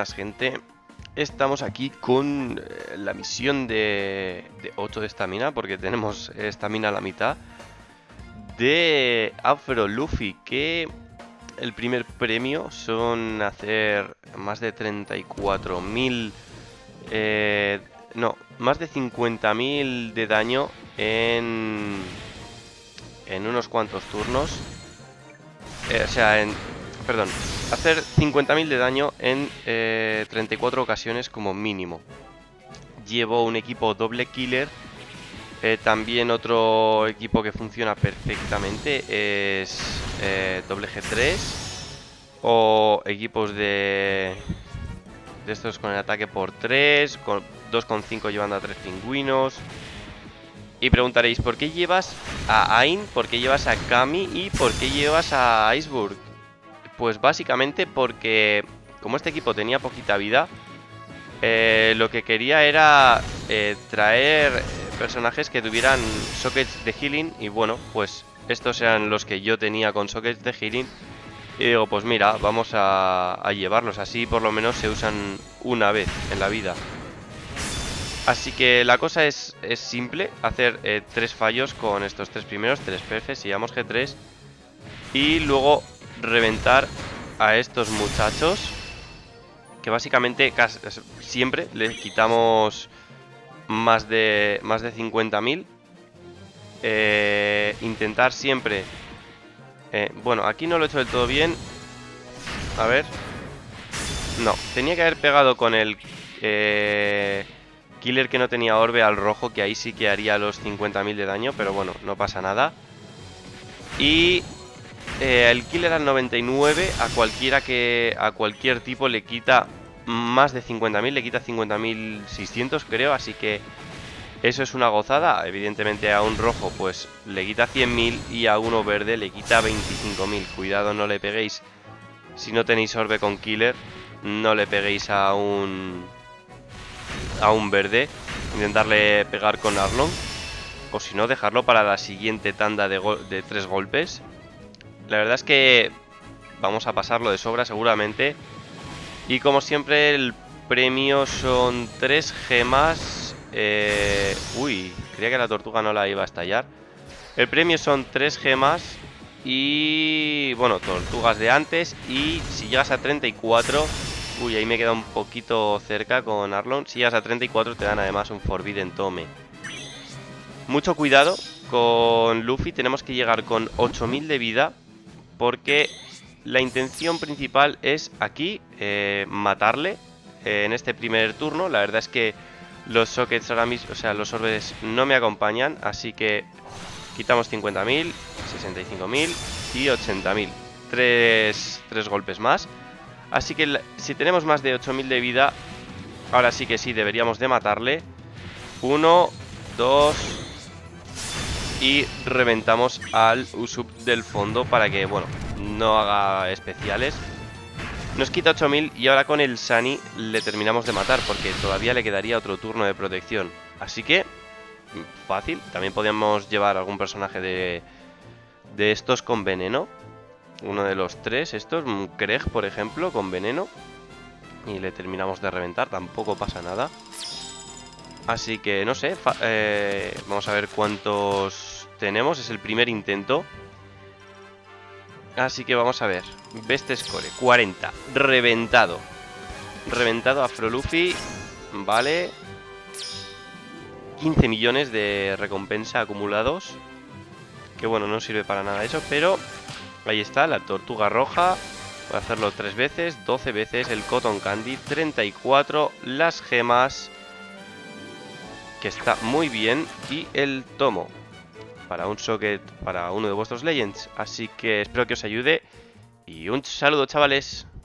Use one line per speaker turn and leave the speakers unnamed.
buenas, gente. Estamos aquí con la misión de 8 de estamina, porque tenemos estamina a la mitad, de Afro Luffy, que el primer premio son hacer más de 34.000, no, más de 50.000 de daño en unos cuantos turnos. Perdón, hacer 50.000 de daño en 34 ocasiones como mínimo. Llevo un equipo doble killer. También otro equipo que funciona perfectamente es doble G3. O equipos de estos con el ataque por 3, con 2,5 llevando a 3 pingüinos. Y preguntaréis, ¿por qué llevas a Ain? ¿Por qué llevas a Kami? ¿Y por qué llevas a Iceberg? Pues básicamente porque, como este equipo tenía poquita vida, lo que quería era traer personajes que tuvieran sockets de healing. Y bueno, pues estos eran los que yo tenía con sockets de healing. Y digo, pues mira, vamos a llevarlos. Así por lo menos se usan una vez en la vida. Así que la cosa es simple, hacer 3 fallos con estos 3 primeros, 3 perfes, si llevamos G3. Y luego reventar a estos muchachos, que básicamente siempre les quitamos más de 50.000. Intentar siempre... bueno, aquí no lo he hecho del todo bien. A ver. No, tenía que haber pegado con el... killer que no tenía orbe al rojo, que ahí sí que haría los 50.000 de daño, pero bueno, no pasa nada. Y el killer al 99 a cualquier tipo le quita más de 50.000, le quita 50.600 creo, así que eso es una gozada. Evidentemente a un rojo pues le quita 100.000 y a uno verde le quita 25.000. Cuidado, no le peguéis si no tenéis orbe con killer, no le peguéis a un verde. Intentarle pegar con Arlong, o si no, dejarlo para la siguiente tanda de 3 golpes. La verdad es que vamos a pasarlo de sobra seguramente. Y como siempre el premio son 3 gemas. Uy, creía que la tortuga no la iba a estallar. El premio son 3 gemas y... bueno, tortugas de antes. Y si llegas a 34... uy, ahí me queda un poquito cerca con Arlong. Si llegas a 34 te dan además un Forbidden Tome. Mucho cuidado con Luffy. Tenemos que llegar con 8.000 de vida, porque la intención principal es aquí matarle en este primer turno. La verdad es que los sockets ahora mismo, o sea, los orbes no me acompañan, así que quitamos 50.000, 65.000 y 80.000. Tres golpes más. Así que si tenemos más de 8.000 de vida, ahora sí que sí, deberíamos de matarle. 1, 2... y reventamos al Usopp del fondo para que, bueno, no haga especiales. Nos quita 8.000 y ahora con el Sunny le terminamos de matar, porque todavía le quedaría otro turno de protección. Así que, fácil. También podríamos llevar algún personaje de estos con veneno. Uno de los 3 estos, un Craig por ejemplo, con veneno. Y le terminamos de reventar, tampoco pasa nada. Así que no sé, vamos a ver cuántos tenemos. Es el primer intento. Así que vamos a ver. Best score, 40. Reventado. Reventado Afro Luffy. Vale. 15 millones de recompensa acumulados. Que bueno, no sirve para nada eso, pero ahí está, la tortuga roja. Voy a hacerlo 3 veces, 12 veces el Cotton Candy, 34 las gemas, que está muy bien, y el tomo para un socket para uno de vuestros Legends. Así que espero que os ayude y un saludo, chavales.